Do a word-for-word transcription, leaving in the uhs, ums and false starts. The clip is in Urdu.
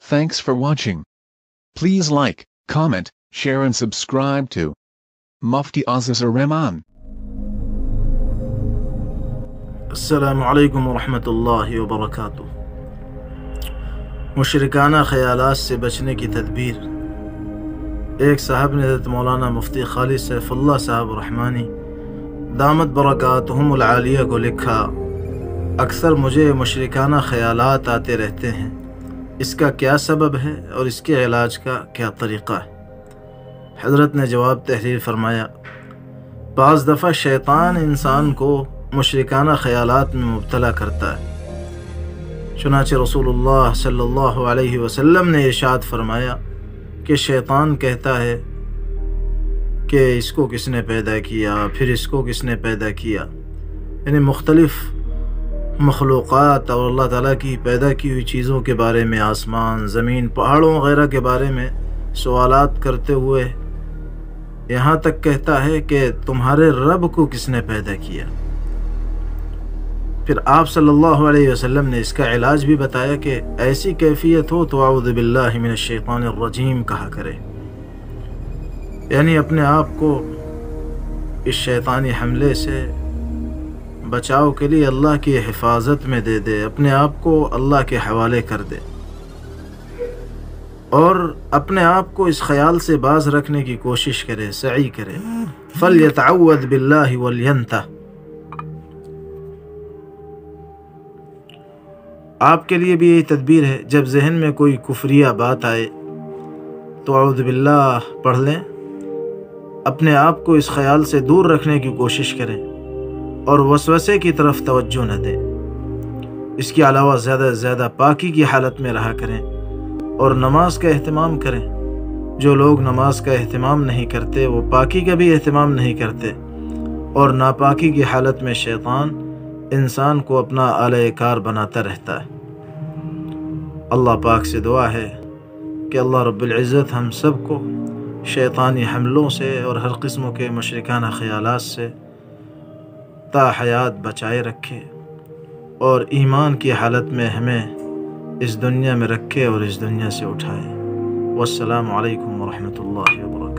Thanks for watching. Please like, comment, share and subscribe to Mufti Aziz Ar-Rahman. السلام علیکم ورحمۃ اللہ وبرکاتہ۔ مشرکانہ خیالات سے بچنے کی تدبیر۔ ایک صاحب نے حضرت مولانا مفتی خالد سیف اللہ صاحب رحمانی دامت برکاتہم العالیہ کو لکھا، اکثر مجھے مشرکانہ خیالات آتے رہتے ہیں، اس کا کیا سبب ہے اور اس کے علاج کا کیا طریقہ ہے؟ حضرت نے جواب تحریر فرمایا، بعض دفعہ شیطان انسان کو مشرکانہ خیالات میں مبتلا کرتا ہے۔ چنانچہ رسول اللہ صلی اللہ علیہ وسلم نے ارشاد فرمایا کہ شیطان کہتا ہے کہ اس کو کس نے پیدا کیا، پھر اس کو کس نے پیدا کیا، یعنی مختلف مخلوقات اور اللہ تعالیٰ کی پیدا کی ہوئی چیزوں کے بارے میں، آسمان، زمین، پہاڑوں وغیرہ کے بارے میں سوالات کرتے ہوئے یہاں تک کہتا ہے کہ تمہارے رب کو کس نے پیدا کیا۔ پھر آپ صلی اللہ علیہ وسلم نے اس کا علاج بھی بتایا کہ ایسی کیفیت ہو تو اعوذ باللہ من الشیطان الرجیم کہا کرے، یعنی اپنے آپ کو اس شیطانی حملے سے بچاؤ کے لیے اللہ کی حفاظت میں دے دے، اپنے آپ کو اللہ کے حوالے کر دے اور اپنے آپ کو اس خیال سے باز رکھنے کی کوشش کرے، سعی کرے۔ فَلْيَتَعَوَّذْ بِاللَّهِ وَلْيَنْتَهِ۔ آپ کے لیے بھی یہی تدبیر ہے، جب ذہن میں کوئی کفریہ بات آئے تو اعوذ باللہ پڑھ لیں، اپنے آپ کو اس خیال سے دور رکھنے کی کوشش کریں اور وسوسے کی طرف توجہ نہ دیں۔ اس کے علاوہ زیادہ سے زیادہ پاکی کی حالت میں رہا کریں اور نماز کا اہتمام کریں۔ جو لوگ نماز کا اہتمام نہیں کرتے وہ پاکی کا بھی اہتمام نہیں کرتے، اور ناپاکی کی حالت میں شیطان انسان کو اپنا آلہ کار بناتا رہتا ہے۔ اللہ پاک سے دعا ہے کہ اللہ رب العزت ہم سب کو شیطانی حملوں سے اور ہر قسم کے مشرکانہ خیالات سے تا حیات بچائے رکھے اور ایمان کی حالت میں ہمیں اس دنیا میں رکھے اور اس دنیا سے اٹھائے۔ والسلام علیکم ورحمۃ اللہ وبرکاتہ۔